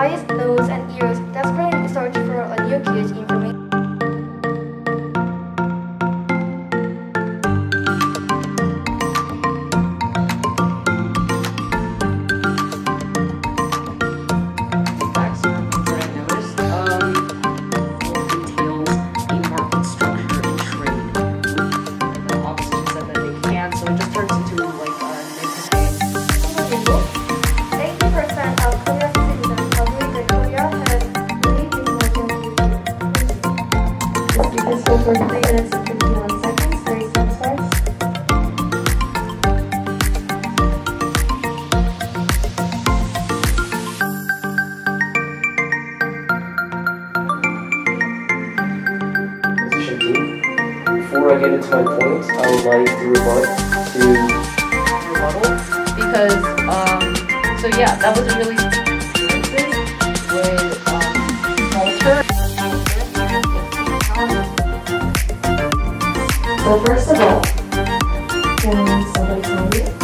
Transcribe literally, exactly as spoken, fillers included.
eyes, nose, and ears, desperately search for a new cue's information. For three minutes and fifty-one seconds, thirty seconds starts. Position two. Before I get into my points, I would like to rebut to rebuttal because um so yeah, that was a really with um culture. So first of all, can somebody tell me